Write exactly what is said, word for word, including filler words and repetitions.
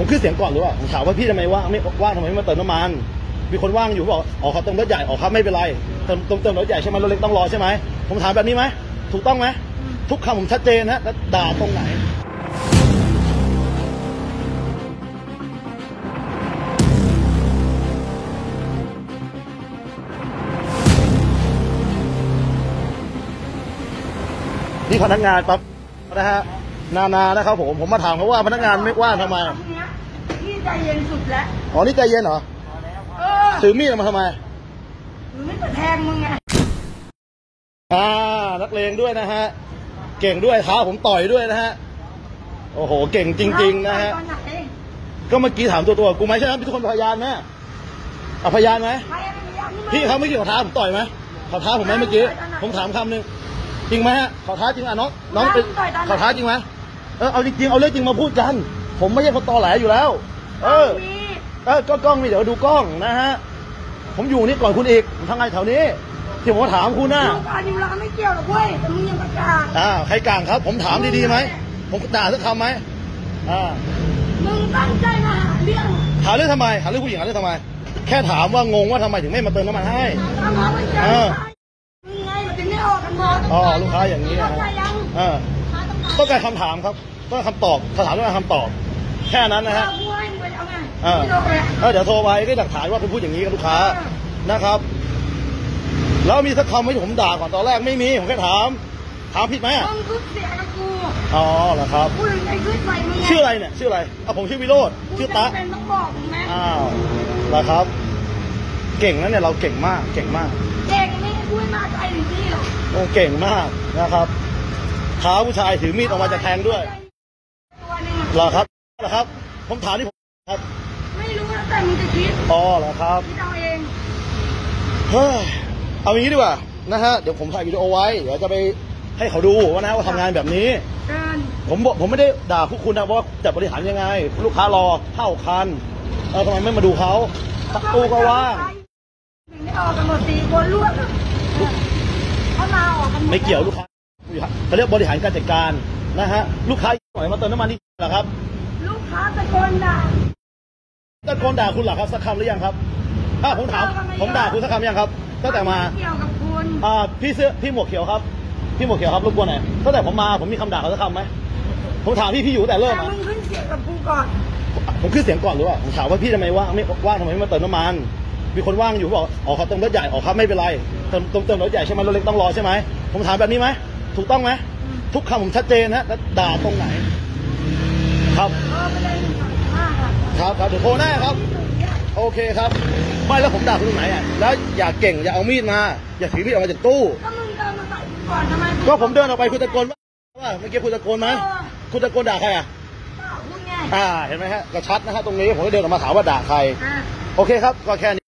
ผมขึ้นเสียงก่อนหรือว่าผมถามว่าพี่ทำไมว่างไม่ว่างทำไมไม่มาเติมน้ำมันมีคนว่างอยู่บอกอ๋อเขาเติมรถใหญ่อ๋อครับไม่เป็นไรเติมเติมเติมรถใหญ่ใช่ไหมรถเล็กต้องรอใช่ไหมผมถามแบบนี้ไหมถูกต้องไหมทุกคำผมชัดเจนฮะแล้วด่าตรงไหนนี่พนักงานปั๊บนะฮะนานานะครับผมผมมาถามเขาว่าพนักงานไม่ว่างทำไมพี่ใจเย็นสุดแล้วอ๋อนี่ใจเย็นเหรอถือมีดมาทำไมถือมีดจะแทงมึงไงอ่านักเลงด้วยนะฮะเก่งด้วยท้าผมต่อยด้วยนะฮะโอ้โหเก่งจริงๆนะฮะก็เมื่อกี้ถามตัวตัวกูไหมใช่ไหมพี่ทุกคนพยานไหมเอาพยานไหมพี่เขาเมื่อกี้เขาท้าผมต่อยไหมเขาท้าผมไหมเมื่อกี้ผมถามคำหนึ่งจริงไหมฮะเขาท้าจริงอ่ะน้องน้องเป็นเขาท้าจริงไหมเออเอาจริงๆเอาเรื่องจริงมาพูดกันผมไม่ใช่คนตอแหลอยู่แล้วเออเออก็กล้องมีเดี๋ยวดูกล้องนะฮะผมอยู่นี่ก่อนคุณอีกผมทำงานแถวนี้ที่ผมถามคุณน่ะการอยู่ร้านไม่เกี่ยวหรอกเว้ยมึงยังประกาศอ่าใครกลางครับผมถามดีๆไหมผมด่าสักคำไหมอ่ามึงตั้งใจมาหาเรื่องหาเรื่องทำไมหาเรื่องผู้หญิงหาเรื่องทำไมแค่ถามว่างงว่าทำไมถึงไม่มาเติมน้ำมันให้เออมึงไงมันจะไม่ออกกันหมดอ๋อลูกค้าอย่างนี้นะเออต้องการคำถามครับต้องการคำตอบคำถามต้องการคำตอบแค่นั้นนะฮะเออเดี๋ยวโทรไปก็หลักฐานว่าคุณพูดอย่างนี้กับลูกค้านะครับแล้วมีสักคำไหมที่ผมด่าก่อนตอนแรกไม่มีผมแค่ถามถามผิดไหมมึงขึ้นเสียกับกูอ๋อเหรอครับกูยังไงขึ้นไปมึงชื่ออะไรเนี่ยชื่ออะไรอ่ะผมชื่อวิโรจน์ชื่อตะเป็นต้องบอกมึงไหมอ้าวเหรอครับเก่งนะเนี่ยเราเก่งมากเก่งมากเก่งนี่พูดมาไกลถึงที่หรอโอ้เก่งมากนะครับท้าผู้ชายถือมีดออกมาจะแทงด้วยเหรอครับเหรอครับผมถามที่ผมครับไม่รู้แล้วแต่มึงจะคิดอ๋อเหรอครับคิดเอาเองเฮ้ยเอาอย่างนี้ดีกว่านะฮะเดี๋ยวผมถ่ายวิดีโอไว้เดี๋ยวจะไปให้เขาดูว่านะว่าทำงานแบบนี้ผมบอกผมไม่ได้ด่าพวกคุณนะว่าจะบริหารยังไงลูกค้ารอเข้าคันเออทำไมไม่มาดูเขาตู้ก็ว่างไม่ออกกันหมดสี่คนรวดเขามาออกกันไม่เกี่ยวลูกค้าเขาเรียกบริหารการจัดการนะฮะลูกค้าหน่อยมาเติมน้ำมันนี่เหรอครับลูกค้าตะโกนด่าตะโกนด่าคุณเหรอครับสักคำหรือยังครับอ่าผมถามผมด่าคุณสักคำยังครับตั้งแต่มาเกี่ยวกับคุณอ่าพี่เสื้อพี่หมวกเขียวครับพี่หมวกเขียวครับรบกวนหน่อยตั้งแต่ผมมาผมมีคำด่าเขาสักคำไหมผมถามพี่พี่อยู่แต่เริ่มมึงขึ้นเสียงกับกูก่อนผมขึ้นเสียงก่อนหรือว่าผมถามว่าพี่ทำไมว่างไม่ว่างทำไมไม่มาเติมน้ำมันมีคนว่างอยู่บอกอ๋อเขาเติมรถใหญ่อ๋อครับไม่เป็นไรเติมเติมเติมรถใหญ่ใช่ไหมรถเล็กต้องรอใช่ไหมผมถามแบบนี้ไหมถูกต้องไหมทุกคำผมชัดเจนฮะแล้วด่าตรงไหนครับครับครับเดี๋ยวโทรแน่ครับโอเคครับไม่แล้วผมด่าคุณตรงไหนอ่ะแล้วอย่าเก่งอย่าเอามีดมาอย่าถือมีดออกมาจากตู้ก็มึงเดินมาใส่ก่อนทำไมก็ผมเดินออกไปคุณตะโกนว่าเมื่อกี้คุณตะโกนไหมคุณตะโกนด่าใครอ่ะคุณไงอ่าเห็นไหมฮะกระชัดนะฮะตรงนี้ผมก็เดินออกมาถามว่าด่าใครโอเคครับก็แค่นี้